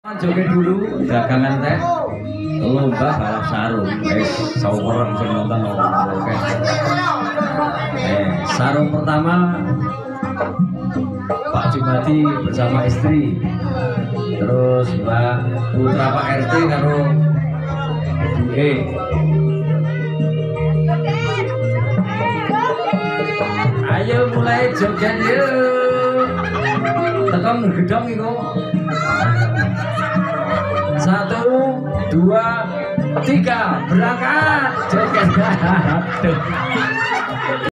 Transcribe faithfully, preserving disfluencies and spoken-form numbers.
Joget dulu dagangan teh lomba balap sarung guys, saukurang sing nonton oke. Eh, sarung pertama Pak Jumadi bersama istri, terus Mbak Putra Pak R T karo Bu E. Ayo mulai joget yuk, tekan gedong iku. Satu, dua, tiga, berangkat joget.